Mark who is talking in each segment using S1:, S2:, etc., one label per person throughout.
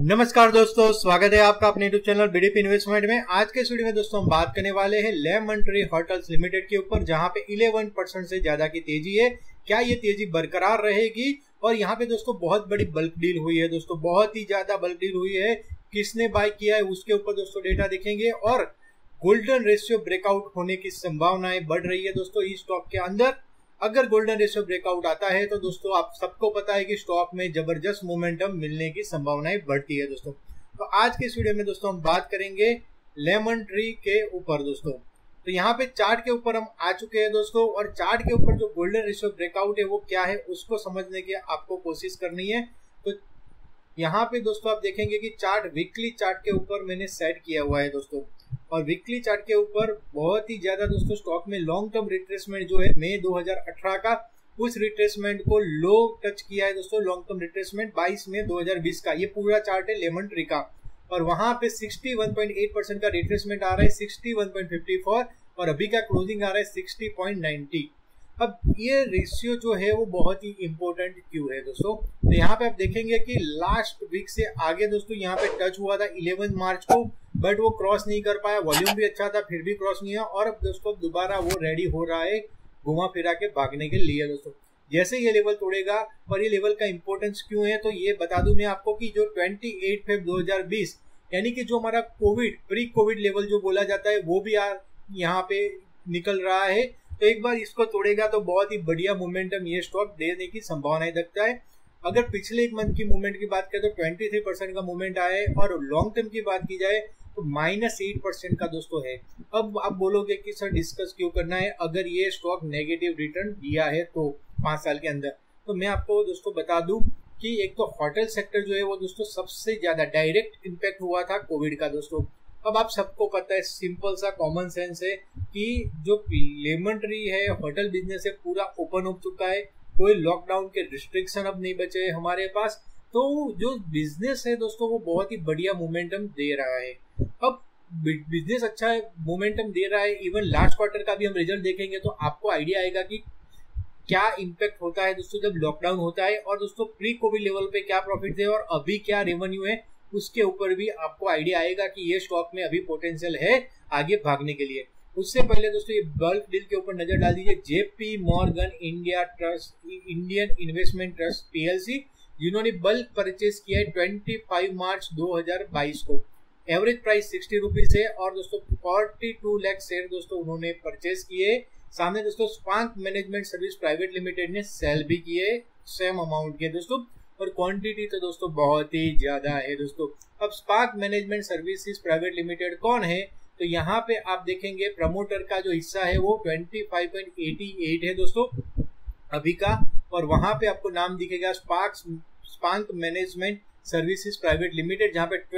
S1: नमस्कार दोस्तों, स्वागत है आपका अपने यूट्यूब चैनल बीडीपी इन्वेस्टमेंट में। आज के वीडियो में दोस्तों हम बात करने वाले हैं लेमन ट्री होटल्स लिमिटेड के ऊपर, जहां पे 11% से ज्यादा की तेजी है। क्या ये तेजी बरकरार रहेगी? और यहाँ पे दोस्तों बहुत बड़ी बल्क डील हुई है दोस्तों, बहुत ही ज्यादा बल्क डील हुई है। किसने बाय किया है उसके ऊपर दोस्तों डेटा देखेंगे और गोल्डन रेशियो ब्रेकआउट होने की संभावनाएं बढ़ रही है दोस्तों इस स्टॉक के अंदर। अगर गोल्डन रेशियो ब्रेकआउट आता है तो दोस्तों आप सबको पता है कि स्टॉक में जबरदस्त मोमेंटम मिलने की संभावनाएं बढ़ती है दोस्तों। तो आज के इस वीडियो में दोस्तों हम बात करेंगे लेमन ट्री के ऊपर दोस्तों। तो यहाँ पे चार्ट के ऊपर हम आ चुके हैं दोस्तों, और चार्ट के ऊपर जो गोल्डन रेशियो ब्रेकआउट है वो क्या है उसको समझने की आपको कोशिश करनी है। तो यहाँ पे दोस्तों आप देखेंगे कि चार्ट वीकली चार्ट के ऊपर मैंने सेट किया हुआ है दोस्तों, और वीकली चार्ट के ऊपर बहुत ही ज्यादा दोस्तों स्टॉक में लॉन्ग टर्म रिट्रेसमेंट जो है मई 2018 का, उस रिट्रेसमेंट को लो टच किया है दोस्तों। लॉन्ग टर्म रिट्रेसमेंट 22 मई 2020 का ये पूरा चार्ट है लेमन ट्री का, और वहां पे 61.8% का रिट्रेसमेंट आ रहा है 61.54, और अभी का क्लोजिंग आ रहा है 60.90। अब ये रेशियो जो है वो बहुत ही इंपॉर्टेंट क्यों है दोस्तों? तो यहाँ पे आप देखेंगे कि लास्ट वीक से आगे दोस्तों यहाँ पे टच हुआ था 11 मार्च को, बट वो क्रॉस नहीं कर पाया। वॉल्यूम भी अच्छा था फिर भी क्रॉस नहीं हुआ, और अब दोस्तों दोबारा वो रेडी हो रहा है घुमा फिरा के भागने के लिए दोस्तों। जैसे ये लेवल तोड़ेगा, और ये लेवल का इंपॉर्टेंस क्यों है तो ये बता दूं मैं आपको कि जो 28 फेब 2020 यानी कि जो हमारा प्री कोविड लेवल जो बोला जाता है वो भी यहाँ पे निकल रहा है। तो एक बार इसको तोड़ेगा तो बहुत ही बढ़िया मोमेंटम ये स्टॉक देने की संभावना दिखता है। अगर पिछले एक मंथ की मूवमेंट की बात करें तो 23% का मूवमेंट आया है, और लॉन्ग टर्म की बात की जाए तो -8% का दोस्तों है। अब आप बोलोगे कि सर डिस्कस क्यों करना है अगर ये स्टॉक नेगेटिव रिटर्न दिया है तो 5 साल के अंदर। तो मैं आपको दोस्तों बता दूं कि एक तो होटल सेक्टर जो है वो दोस्तों सबसे ज्यादा डायरेक्ट इम्पैक्ट हुआ था कोविड का दोस्तों। अब आप सबको पता है, सिंपल सा कॉमन सेंस है कि जो लेमन ट्री है होटल बिजनेस है पूरा ओपन हो चुका है, कोई लॉकडाउन के रिस्ट्रिक्शन अब नहीं बचे हैं हमारे पास। तो जो बिजनेस है दोस्तों वो बहुत ही बढ़िया मोमेंटम दे रहा है। अब बिजनेस अच्छा है, मोमेंटम दे रहा है। इवन लास्ट क्वार्टर का भी हम रिजल्ट देखेंगे तो आपको आइडिया आएगा कि क्या इम्पैक्ट होता है दोस्तों जब लॉकडाउन होता है, और दोस्तों प्री कोविड लेवल पे क्या प्रॉफिट थे और अभी क्या रेवेन्यू है उसके ऊपर भी आपको आइडिया आएगा कि ये स्टॉक में अभी पोटेंशियल है आगे भागने के लिए। उससे पहले दोस्तों ये बल्क डील के ऊपर नजर डाल दीजिए। JP Morgan Indian Investment Trust PLC, जिन्होंने बल्क परचेज किया है 25 मार्च 2022 को। एवरेज प्राइस 60 रुपीज है, और दोस्तों 42 लाख शेयर दोस्तों उन्होंने परचेज किए। सामने दोस्तों Spark Management Service Private Limited ने सेल भी किए सेम अमाउंट के दोस्तों, और क्वांटिटी तो दोस्तों बहुत ही ज्यादा है दोस्तों। अब Spark Management Services Private Limited कौन है? तो यहाँ पे आप देखेंगे प्रमोटर का जो हिस्सा है वो 25.88 है दोस्तों अभी का, और वहां पे आपको नाम दिखेगा Spark Management Services Private Limited, जहाँ पे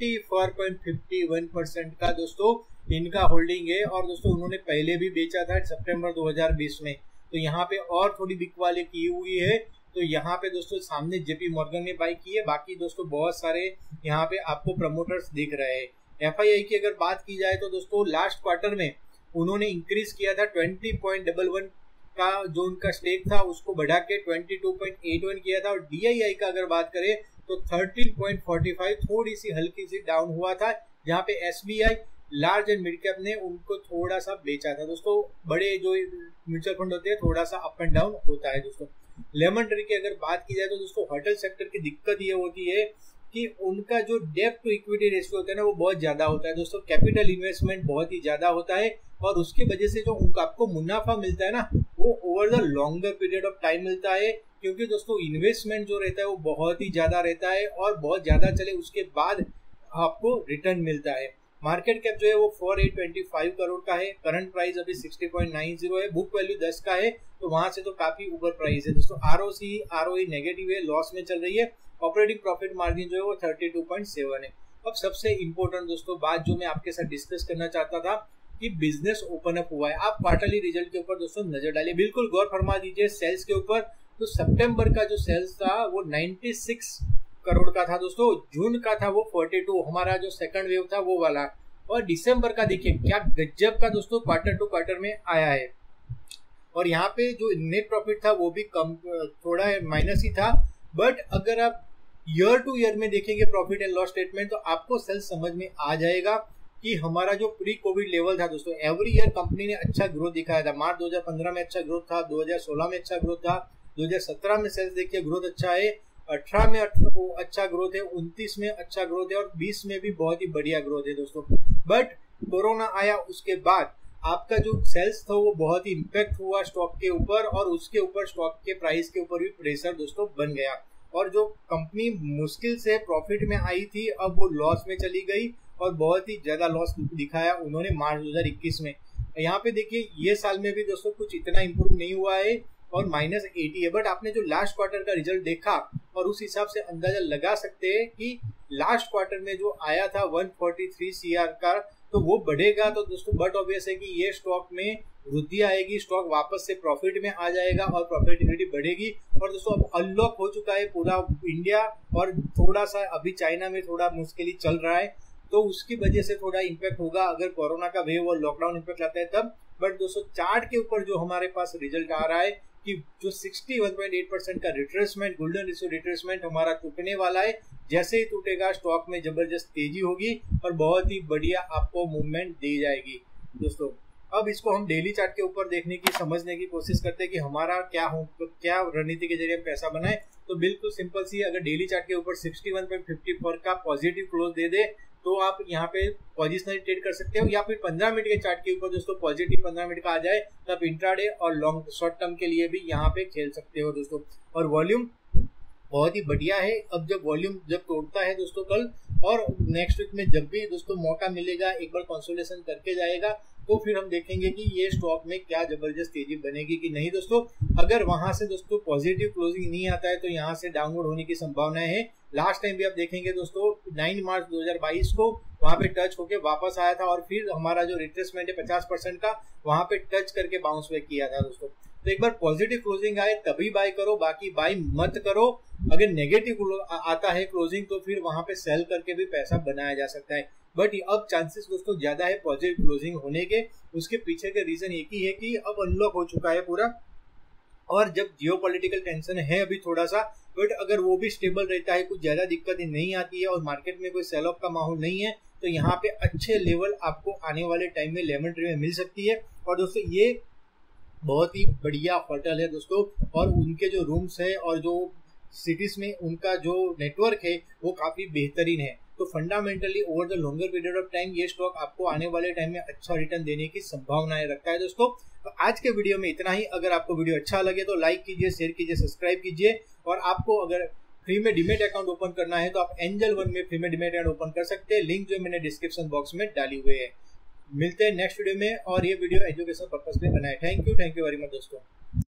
S1: 24.51% का दोस्तों इनका होल्डिंग है। और दोस्तों उन्होंने पहले भी बेचा था सितंबर 2020 में, तो यहाँ पे और थोड़ी बिकवाली की हुई है। तो यहाँ पे दोस्तों सामने जेपी मॉर्गन ने बाई की है, बाकी दोस्तों बहुत सारे यहाँ पे आपको प्रमोटर्स दिख रहे हैं। एफआईआई की अगर बात की जाए तो दोस्तों लास्ट क्वार्टर में उन्होंने इंक्रीज किया था 20.11 का जो उनका स्टेक था उसको बढ़ा के 22.81 किया था, और डीआईआई का अगर बात करें तो 13.45 थोड़ी सी हल्की सी डाउन हुआ था, जहाँ पे SBI large and mid cap ने उनको थोड़ा सा बेचा था दोस्तों। बड़े जो म्यूचुअल फंड होते हैं थोड़ा सा अप एंड डाउन होता है दोस्तों। लेमन ट्री की अगर बात की जाए तो दोस्तों होटल सेक्टर की दिक्कत ये होती है कि उनका जो डेब्ट टू इक्विटी रेशियो होता है ना वो बहुत ज्यादा होता है दोस्तों। कैपिटल इन्वेस्टमेंट बहुत ही ज्यादा होता है, और उसकी वजह से जो उनका आपको मुनाफा मिलता है ना वो over the longer period of time मिलता है, क्योंकि दोस्तों इन्वेस्टमेंट जो रहता है वो बहुत ही ज्यादा रहता है, और बहुत ज्यादा चले उसके बाद आपको रिटर्न मिलता है। मार्केट कैप जो है वो 4825 करोड़ का है, करंट प्राइस अभी 60.90 है, बुक वैल्यू 10 का है, तो वहां से तो काफी ऊपर प्राइस है दोस्तों। आरओई नेगेटिव है, लॉस में चल रही है। ऑपरेटिंग प्रॉफिट मार्जिन जो है वो 32.7 है। अब सबसे इंपॉर्टेंट दोस्तों बात जो मैं आपके साथ डिस्कस करना चाहता था कि बिजनेस ओपन अप हुआ है। आप क्वार्टरली रिजल्ट के ऊपर दोस्तों नजर डालिए, बिल्कुल गौर फरमा दीजिए सेल्स के ऊपर। तो सितंबर का जो सेल्स था वो 96 करोड़ का था दोस्तों, जून का था वो 42, हमारा जो सेकंड वेव था वो वाला, और दिसंबर का देखिए क्या गजब का दोस्तों क्वार्टर टू क्वार्टर में आया है। और यहाँ पे जो नेट प्रॉफिट था वो भी कम थोड़ा माइनस ही था, बट अगर आप ईयर टू ईयर में देखेंगे प्रॉफिट एंड लॉस स्टेटमेंट तो आपको सेल्स समझ में आ जाएगा कि हमारा जो प्री कोविड लेवल था दोस्तों, एवरी ईयर कंपनी ने अच्छा ग्रोथ दिखाया था। मार्च 2015 में अच्छा ग्रोथ था, 2016 में अच्छा ग्रोथ था, 2017 में सेल्स देखिए ग्रोथ अच्छा है, 18 में अच्छा ग्रोथ है, 29 में अच्छा ग्रोथ है और 20 में भी बहुत ही बढ़िया ग्रोथ है दोस्तों। बट कोरोना आया, उसके बाद आपका जो सेल्स था वो बहुत ही इम्पैक्ट हुआ स्टॉक के ऊपर और उसके ऊपर स्टॉक के प्राइस के ऊपर भी प्रेशर दोस्तों बन गया और जो कंपनी मुश्किल से प्रॉफिट में आई थी अब वो लॉस में चली गई और बहुत ही ज्यादा लॉस दिखाया उन्होंने मार्च 2021 में। यहाँ पे देखिए ये साल में भी दोस्तों कुछ इतना इम्प्रूव नहीं हुआ है और -80 है। बट आपने जो लास्ट क्वार्टर का रिजल्ट देखा और उस हिसाब से अंदाजा लगा सकते हैं कि लास्ट क्वार्टर में जो आया था 143 CR का तो वो बढ़ेगा तो दोस्तों बट ऑब्वियस है कि ये स्टॉक में वृद्धि आएगी, स्टॉक वापस से प्रॉफिट में आ जाएगा और प्रॉफिटेबिलिटी बढ़ेगी। और दोस्तों अब अनलॉक हो चुका है पूरा इंडिया और थोड़ा सा अभी चाइना में थोड़ा मुश्किल चल रहा है तो उसकी वजह से थोड़ा इम्पैक्ट होगा अगर कोरोना का वेव और लॉकडाउन इम्पैक्ट आता है तब। बट दोस्तों चार्ट के ऊपर जो हमारे पास रिजल्ट आ रहा है कि जो 61.8% का रिट्रेसमेंट, गोल्डन रेशियो रिट्रेसमेंट हमारा टूटने वाला है। जैसे ही टूटेगा स्टॉक में जबरदस्त तेजी होगी और बहुत ही बढ़िया आपको मूवमेंट दी जाएगी दोस्तों। अब इसको हम डेली चार्ट के ऊपर देखने की समझने की कोशिश करते हैं कि हमारा क्या रणनीति के जरिए पैसा बनाए। तो बिल्कुल सिंपल सी, अगर डेली चार्ट के ऊपर 61.54 का पॉजिटिव क्लोज दे दे तो आप यहाँ पे पोजिशनल ट्रेड कर सकते हो या फिर 15 मिनट के चार्ट के ऊपर दोस्तों पॉजिटिव 15 मिनट का आ जाए तो आप इंट्राडे और लॉन्ग शॉर्ट टर्म के लिए भी यहाँ पे खेल सकते हो दोस्तों। और वॉल्यूम बहुत ही बढ़िया है। अब जब वॉल्यूम जब तोड़ता है दोस्तों कल और नेक्स्ट वीक में जब भी दोस्तों मौका मिलेगा एक बार कंसोलिडेशन करके जाएगा तो फिर हम देखेंगे कि ये स्टॉक में क्या जबरदस्त तेजी बनेगी कि नहीं दोस्तों। अगर वहां से दोस्तों पॉजिटिव क्लोजिंग नहीं आता है तो यहाँ से डाउनवर्ड होने की संभावनाएं है। लास्ट टाइम भी आप देखेंगे दोस्तों 9 मार्च 2022 को वहां पे टच होके वापस आया था और फिर हमारा जो रिट्रेसमेंट है 50% का वहां पे टच करके बाउंस बैक किया था दोस्तों। तो एक बार पॉजिटिव क्लोजिंग आए तभी बाय करो, बाकी बाय मत करो। अगर नेगेटिव आता है क्लोजिंग तो फिर वहां पे सेल करके भी पैसा बनाया जा सकता है। बट अब चांसेस दोस्तों ज्यादा है पॉजिटिव क्लोजिंग होने के। उसके पीछे का रीजन एक ही है कि अब अनलॉक हो चुका है पूरा और जब जियोपॉलिटिकल टेंशन है अभी थोड़ा सा, बट अगर वो भी स्टेबल रहता है, कुछ ज्यादा दिक्कतें नहीं आती है और मार्केट में कोई सेल ऑफ का माहौल नहीं है तो यहाँ पे अच्छे लेवल आपको आने वाले टाइम में लेमन ट्री में मिल सकती है। और दोस्तों ये बहुत ही बढ़िया होटल है दोस्तों और उनके जो रूम्स है और जो सिटीज में उनका जो नेटवर्क है वो काफी बेहतरीन है। तो fundamentally over the longer period of time ये स्टॉक आपको आने वाले टाइम में अच्छा रिटर्न देने की संभावनाएं रखता है दोस्तों। तो आज के वीडियो में इतना ही। अगर आपको वीडियो अच्छा लगे तो लाइक कीजिए, शेयर कीजिए, सब्सक्राइब कीजिए। और आपको अगर फ्री में डीमेट अकाउंट ओपन करना है तो आप एंजल वन में फ्री में डीमेट अकाउंट ओपन कर सकते हैं। लिंक जो मैंने डिस्क्रिप्शन बॉक्स में डाली हुई है। मिलते हैं नेक्स्ट वीडियो में और ये वीडियो एजुकेशन पर्पस पे बना है। थैंक यू वेरी मच दोस्तों।